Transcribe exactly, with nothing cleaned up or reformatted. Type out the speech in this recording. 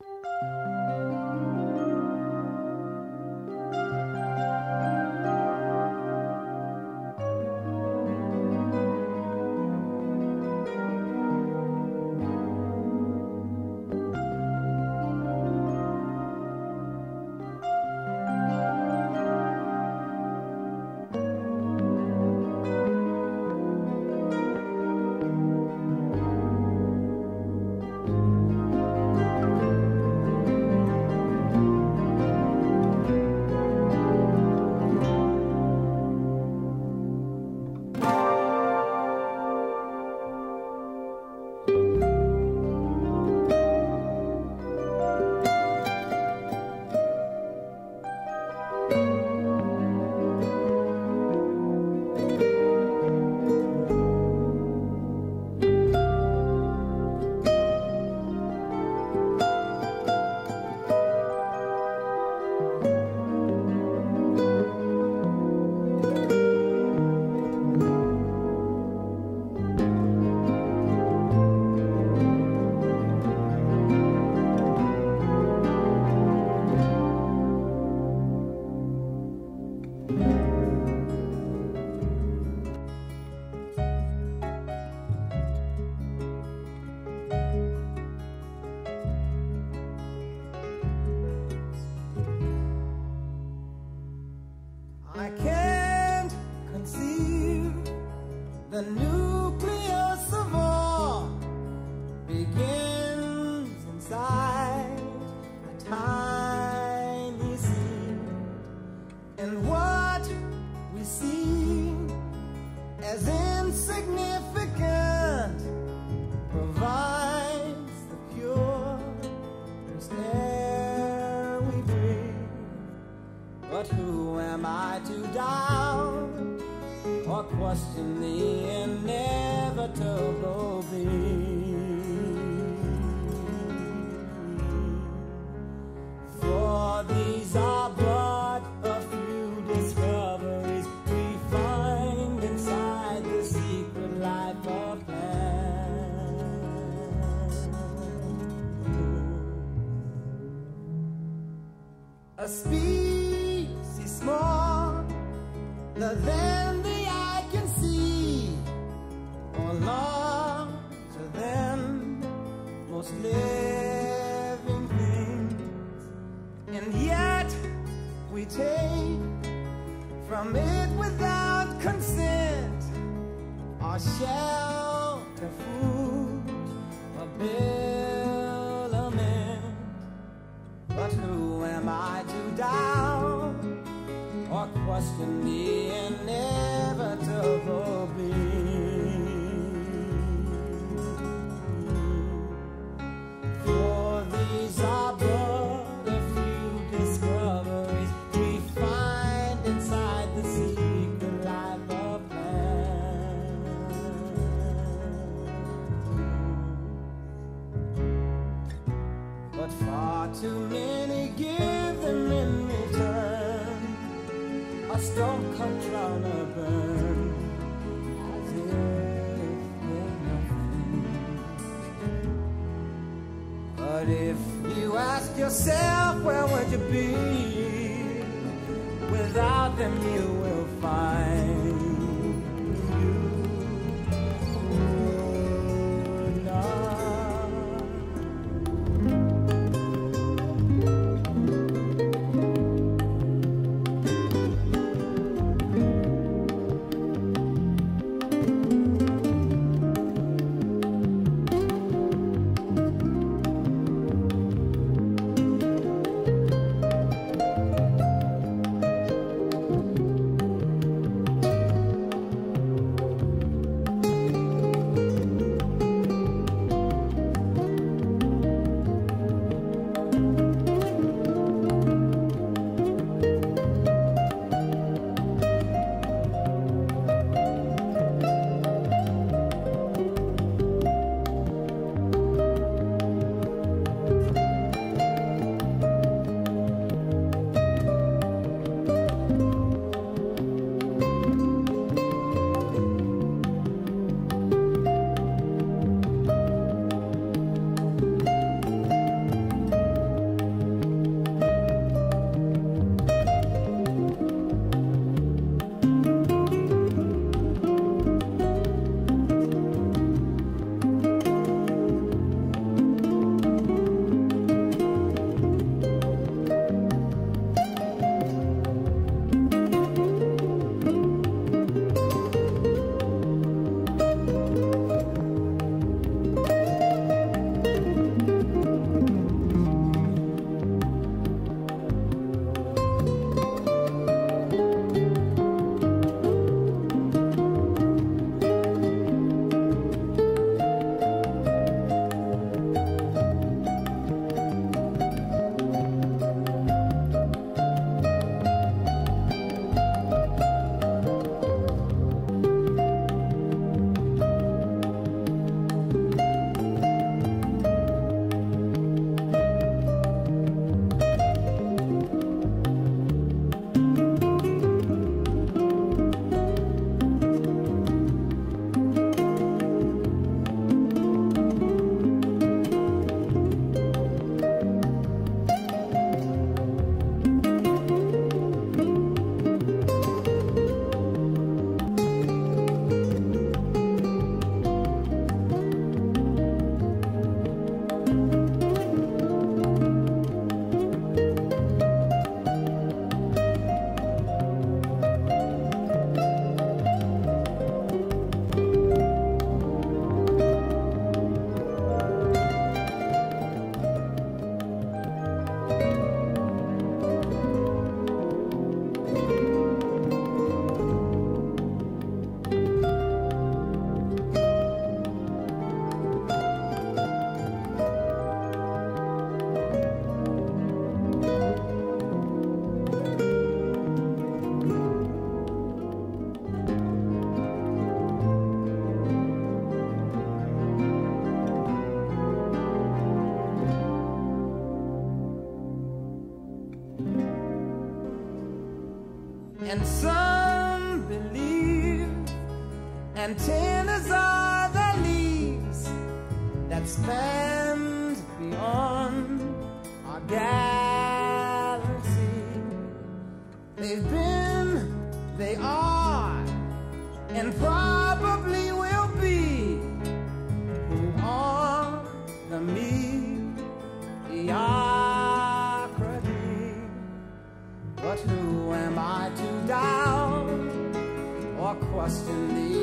I can't conceive the nucleus of all begins inside a tiny seed, and what we see as insignificant provides the pure air we breathe. But who am I to doubt or question the inevitable being? For these are but a few discoveries we find inside the secret life of man. A species smaller than the eye can see, or larger than most living things, and yet we take from it without consent our shelter, food, habiliment. But who am I to doubt or question the inevitable being? For these are but a few discoveries we find inside the secret life of man. But far too many give them in return a stone-cut crown of burn, as if they're nothing. But if you ask yourself, where would you be? Without them you will find you would not. and some believe, and ten is are the leaves that spend beyond our galaxy. They've been, they are, and probably will be who are the mediocrity. But who am I to doubt or question the